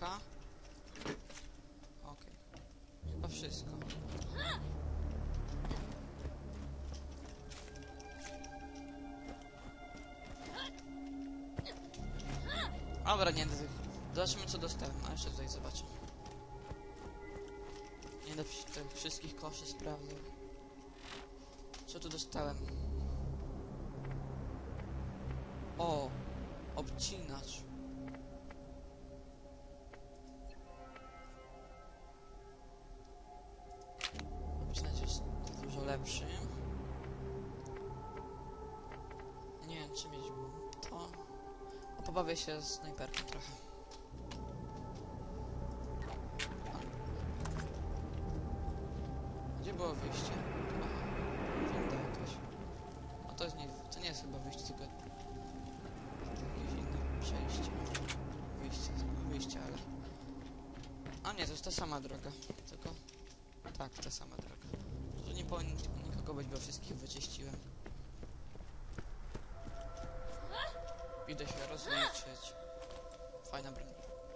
snajperka. Okej. Chyba wszystko. Dobra, nie, zobaczymy co dostałem, a jeszcze tutaj zobaczę. Nie do tych wszystkich koszy sprawdzę. Co tu dostałem? O! Obcinacz. Obcinacz jest dużo lepszy. Nie wiem, czy mieć to. Pobawię się z snajperką trochę. Gdzie było wyjście? Winda jakaś. A to jest nie jest chyba wyjście, tylko jakieś inne przejście. Wyjście, ale... A nie, to jest ta sama droga. Tylko... Tak, ta sama droga. To nie powinno nikogo być, bo wszystkich wyczyściłem. Idę się rozliczyć. Fajna broń.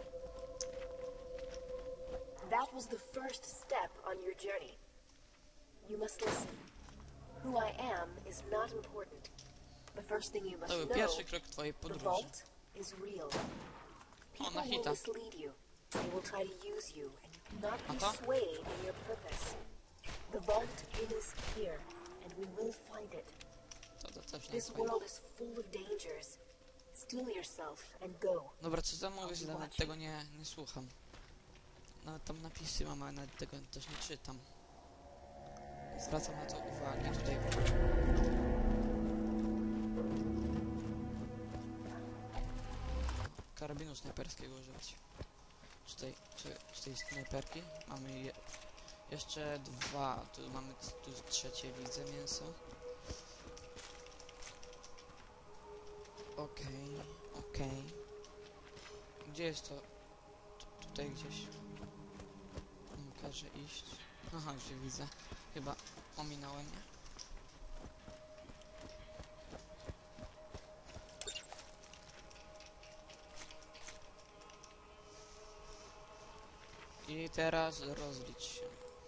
That was the first step on your journey. You must listen. Who I am is not important. The first thing you must To był know, pierwszy krok twojej the podróży. vault is real. O, na People will hita. mislead you. They will try to use you, and you cannot be Aha. swayed in your purpose. The vault is here, and we will find it. To też nie This jest fajne. world is full of dangers. Still yourself and go. Dobra, co za mówisz, nawet tego nie słucham. Nawet tam napisy mam, ale nawet tego też nie czytam. Nie zwracam na to uwagi tutaj. Karabinu snajperskiego używać. Czy tej snajperki? Mamy jeszcze dwa. Tu mamy tu trzecie, widzę mięso. Okej. Gdzie jest to? Tutaj gdzieś. Każe iść. Aha, gdzie widzę. Chyba ominąłem, nie? I teraz rozlicz się.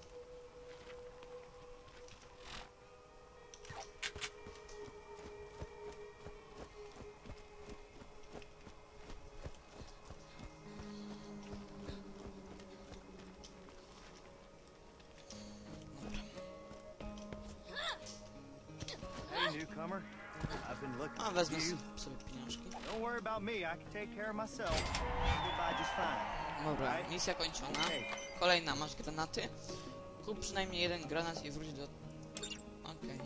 Hey, newcomer. I've been looking A, for wezmę you. sobie pieniążki. Don't worry about me. I can take care of myself. I'll get by just fine. Dobra, Right? misja kończona. Okay. Kolejna, masz granaty. Kup przynajmniej jeden granat i wróć do... Okej.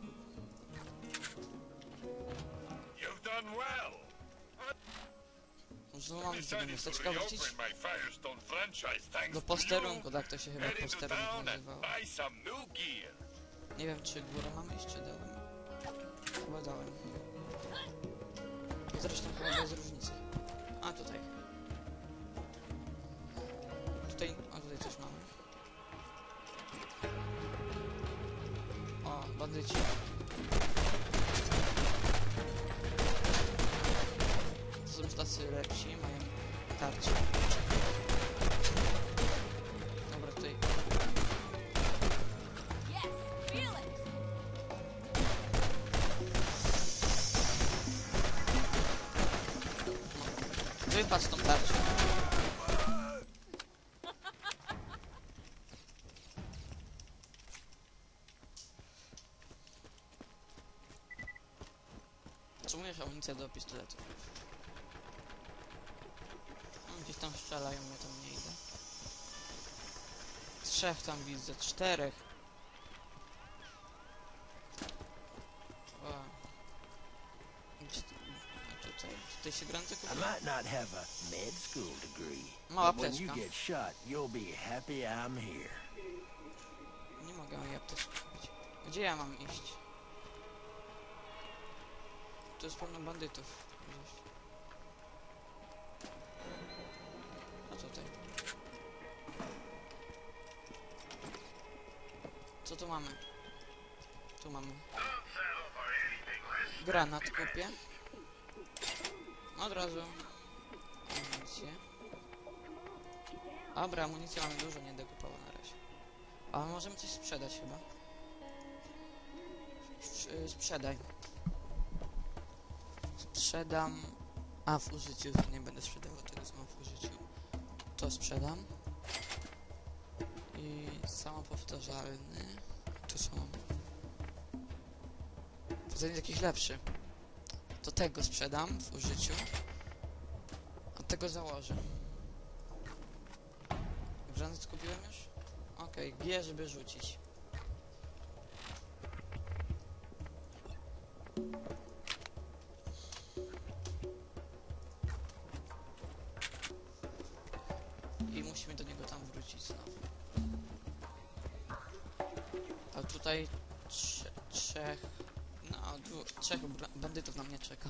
You've done well. Znowu mam do Decided to miasteczka wrócić? reopen my Firestone franchise thanks Do to posterunku, you. tak to się chyba Head into posterunek town and nazywało. buy some new gear. Nie wiem, czy górę mamy iść, czy dołem. Chyba dołem. Zresztą chyba bez różnicy. A, tutaj. Tutaj coś mamy. O, bandyci. To są już tacy lepsi, mają tarcze. Dobra, tutaj. Wypadł tą tarczę. Potrzebujesz amunicję do pistoletu. Gdzieś tam strzelają, ja tam nie idę. Trzech tam widzę, czterech. O. Tutaj się granice I kupuje. might not have a med school degree, Mała but when you apteczka. get shot, you'll be happy I'm here. Nie mogę jej apteczki kupić. Gdzie ja mam iść? Tu jest pełno bandytów. Gdzieś. A tutaj. Co tu mamy? Tu mamy. Granat kupię. Od razu. Amunicję. Dobra, amunicji mamy dużo, nie będę kupował na razie. Ale możemy coś sprzedać chyba. Sprzedaj. Sprzedam... A, w użyciu nie będę sprzedawał tego, co mam w użyciu. To sprzedam. I samopowtarzalny. To co mam? To jest jakiś lepszy. To tego sprzedam w użyciu. A tego założę. Granat kupiłem już? Okej, G, żeby rzucić. I musimy do niego tam wrócić znowu. A tutaj trzech bandytów na mnie czeka.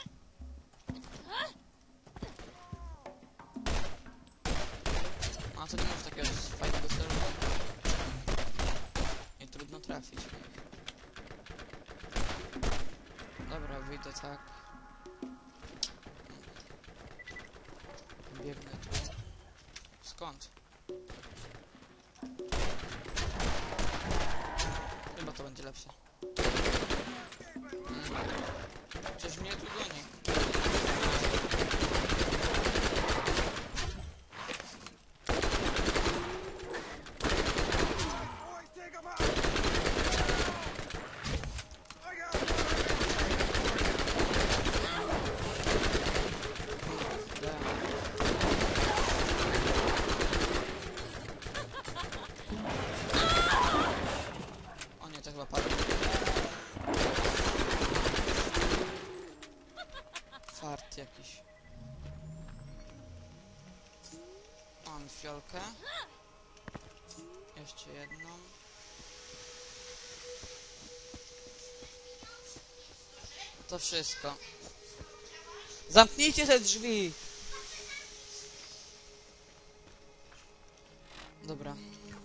A to nie masz takiego fajnego celu. I trudno trafić. Dobra, wyjdę tak. Biegnę tu. Skąd? Chyba to będzie lepsze. Przecież mnie tu goni. O nie, to chyba padło. Fart jakiś. Mam fiolkę. Jeszcze jedną. To wszystko. Zamknijcie te drzwi! Dobra.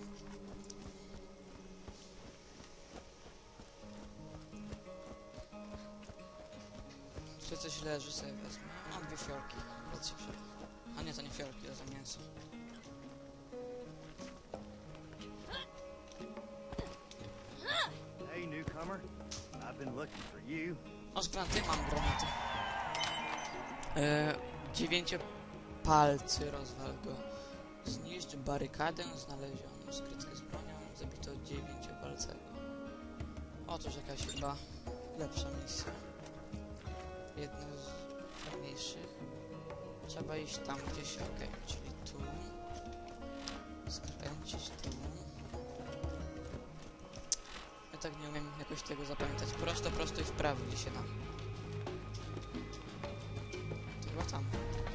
Tu coś leży, sobie wezmę. Mam dwie fiolki. A nie, to nie fiolki, to za mięso. Hey, newcomer. I've been looking for you. O, z granaty mam granaty. 9-palcy, rozwal go. Zniszcz barykadę znalezioną. Skrytkę z bronią. Zabito 9-palcego. Otóż jakaś chyba lepsza misja. Jedna z fajniejszych. Trzeba iść tam gdzieś, okej, czyli tu. Skręcić tu. Ja tak nie umiem jakoś tego zapamiętać. Prosto i w prawo gdzie się da. To chyba tam.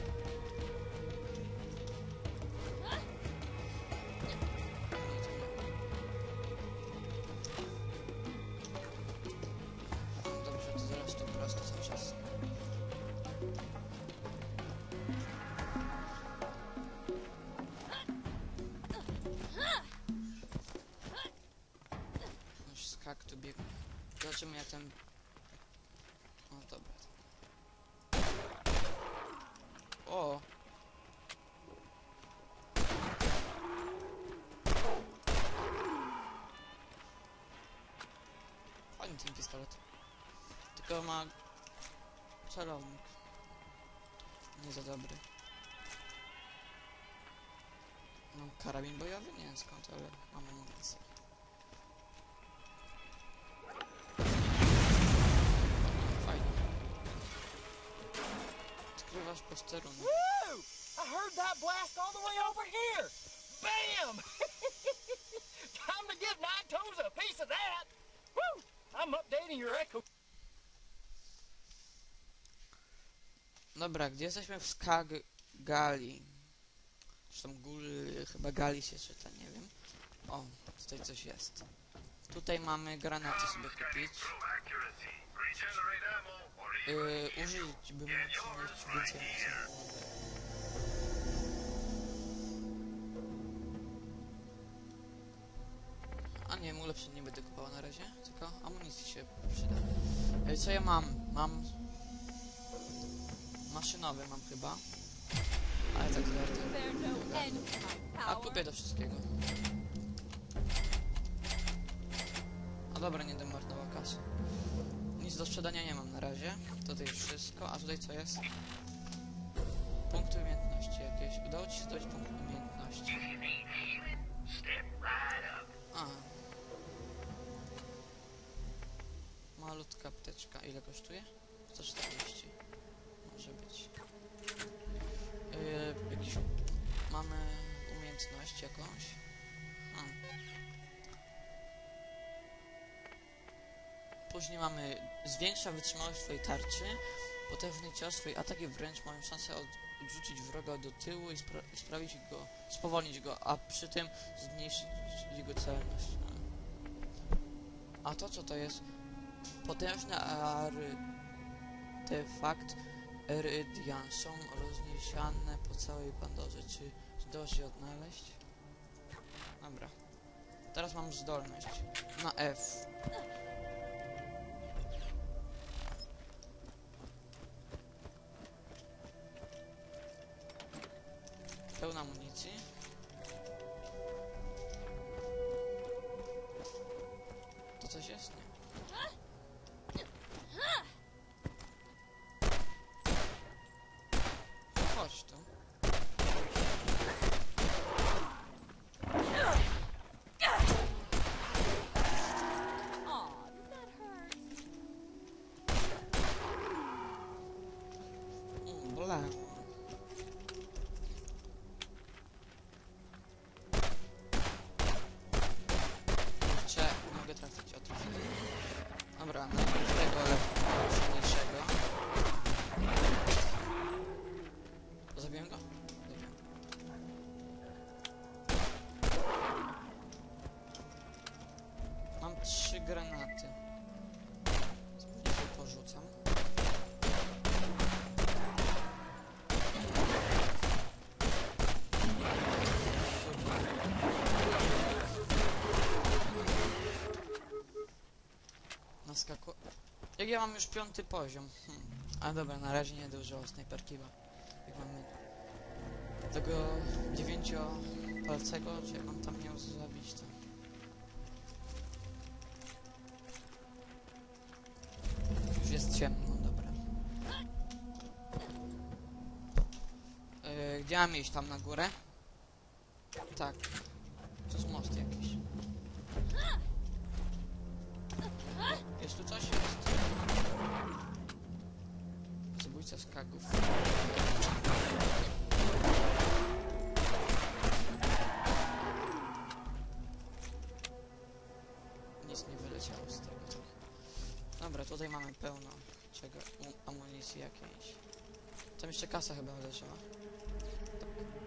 Dobrze, to zaraz tu prosto cały czas. Już skak tu biegł. Zobaczymy jak ten... O, dobra. O! Fajny ten pistolet. Tylko ma... celownik. Nie za dobry. Mam karabin bojowy? Nie wiem skąd, ale mam amunicję. Fajnie. Odkrywasz posterunek. Woo! I heard that blast all the way over here. Bam! Time to give Nine Toes a piece of that. Woo! I'm updating your echo. Dobra, gdzie jesteśmy? W Skag-Gali. Zresztą chyba Gali się czyta, nie wiem. O, tutaj coś jest. Tutaj mamy granaty sobie kupić. Użyć bym mógł mieć więcej amunicji. A nie, ulepszeń nie będę kupował na razie, tylko amunicji się przyda. Co ja mam? Mam... maszynowy mam chyba. Ale tak Is zwarto. there no end to my A power? kupię do wszystkiego. A dobra, nie będę marnował kasy. Nic do sprzedania nie mam na razie. Tutaj już wszystko. A tutaj co jest? Punkty umiejętności jakieś. Udało ci się zdobyć punkt umiejętności. A. Malutka apteczka. Ile kosztuje? 140. Może być. Jakiś... Mamy umiejętność jakąś. Później mamy zwiększa wytrzymałość swojej tarczy. Potężny cios, swoje ataki wręcz mają szansę odrzucić wroga do tyłu i sprawić go, spowolnić go, a przy tym zmniejszyć jego celność. A to co to jest? Potężny artefakt Erydian są rozniesiane po całej Pandorze. Czy udało się odnaleźć? Dobra. Teraz mam zdolność. Na F. Pełna amunicji. To coś jest? Nie. Chodź tu. Aw, that hurt. Bla. Kurczę, nie mogę trafić, o trafiłem. Dobra, najpierw tego, ale silniejszego. Zabiłem go? Zabiłem. Mam 3 granaty. Spóźnienie porzucam. Naskaku... Jak ja mam już 5. poziom. A dobra, na razie nie będę używał snajperki, bo jak mamy tego 9-palcego, czy jak on tam miał zabić, to... Już jest ciemno, dobra. Gdzie mam iść? Tam na górę? Tak. To jest most jakiś. Jest tu coś? Jest. Zabójca skagów. Nic nie wyleciało z tego. Tak. Dobra, tutaj mamy pełno czego, amunicji jakiejś. Tam jeszcze kasa chyba leżała. Tak.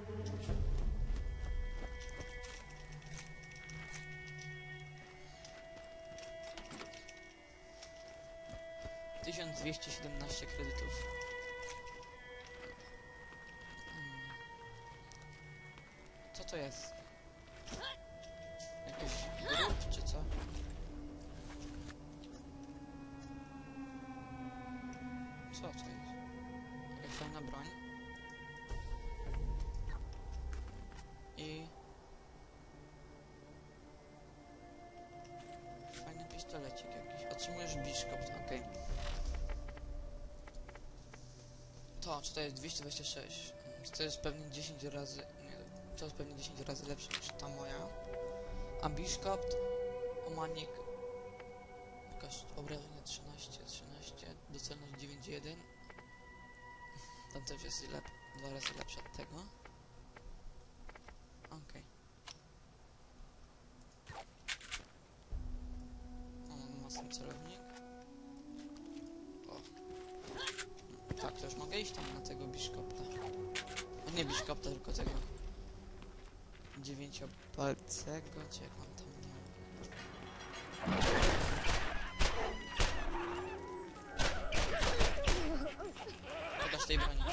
1217 kredytów. Co to jest? Jakiś grób czy co? Co to jest? Jakaś fajna broń. I... fajny pistolecik jakiś. Otrzymujesz biszkopt, okej. To, czy to jest 226? To jest pewnie 10 razy... Nie, to jest pewnie 10 razy lepsze niż ta moja. A biszkopt... Omanik... Pokaż obrażenie 13, docelność 9,1. Tam też jest 2 razy lepsze od tego. Okej. O, mocny celownik. O. Tak, to już mogę iść tam na tego biszkopta. No nie biszkopta, tylko tego 9-palcego, czy jak on tam miał. Pokaż tej broni.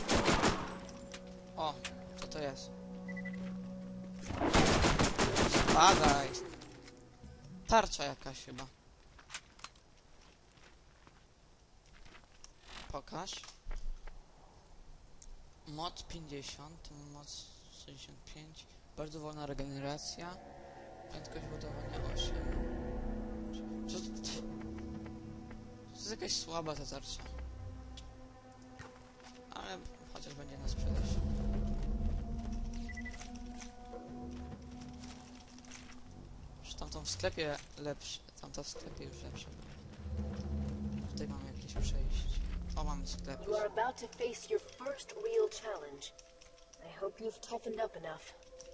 O, co to jest? Padaj. Tarcza jakaś chyba. Pokaż. Moc 50, moc 65. Bardzo wolna regeneracja. Prędkość ładowania 8. To jest jakaś słaba ta tarcza. Ale chociaż będzie na sprzedaż. Już tamtą w sklepie lepsze. Tamta w sklepie już lepsza. Tutaj mamy jakieś przejście. O, mamy sklep. You are about to face your first real challenge. I hope you've toughened up enough.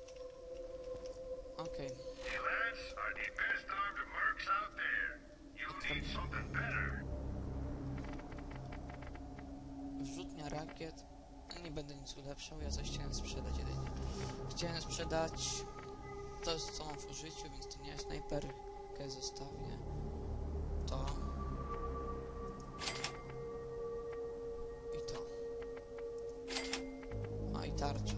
Okej. You lads are the best armed mercs out there. You'll need something better. Wrzutnia rakiet. Nie będę nic ulepszał, ja coś chciałem sprzedać jedynie. Chciałem sprzedać to, co mam w użyciu, więc to nie jest snajperkę, zostawię. To. I to. A i tarczę.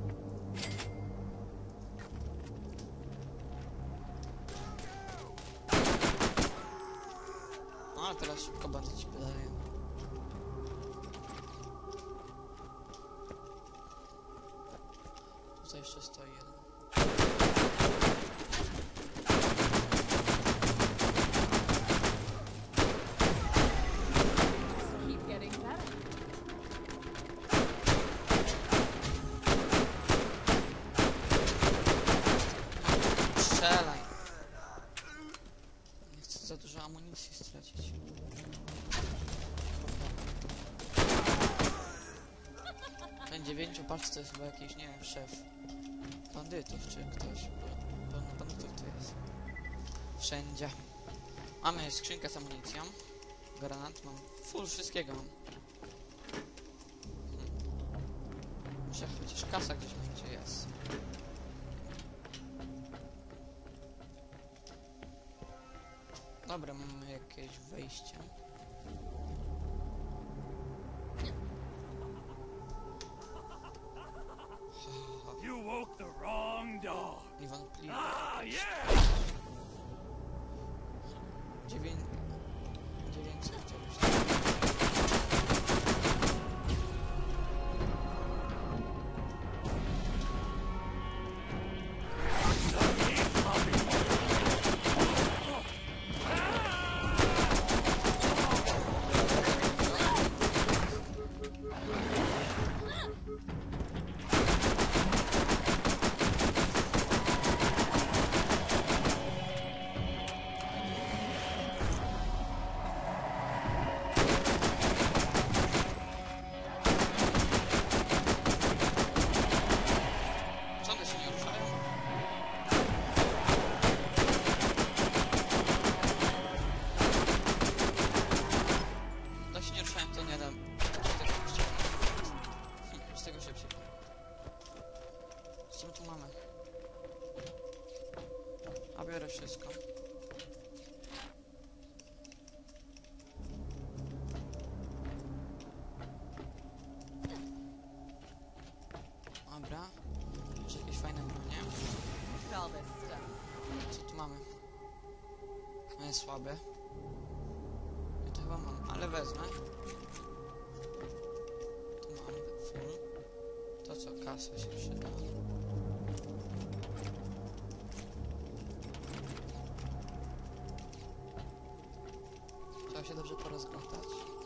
No ale teraz szybko bandyci podają. Tutaj jeszcze stoi jeden. Keep getting better. Strzelaj! Nie chcę za dużo amunicji stracić. Ten 9 patrz, to jest chyba jakiś, nie wiem, szef bandytów czy ktoś. Pełno bandytów tu jest. Wszędzie. Mamy skrzynkę z amunicją. Granat mam. Full wszystkiego mam. Może chociaż kasa gdzieś może jest. Dobra, mamy jakieś wejście. You woke the wrong dog. Niewątpliwie. Ah, yeah! 900 Co one się nie ruszają? Jak się nie ruszają, to nie dam. Z tego się przypomnę. Co my tu mamy? A biorę wszystko. Dobra. Jeszcze jakieś fajne bronie. All this stuff. Co tu mamy? No jest słabe. Ja to chyba mam, ale wezmę. Tu mam full. To co, kasa się przyda. Trzeba się dobrze porozglądać.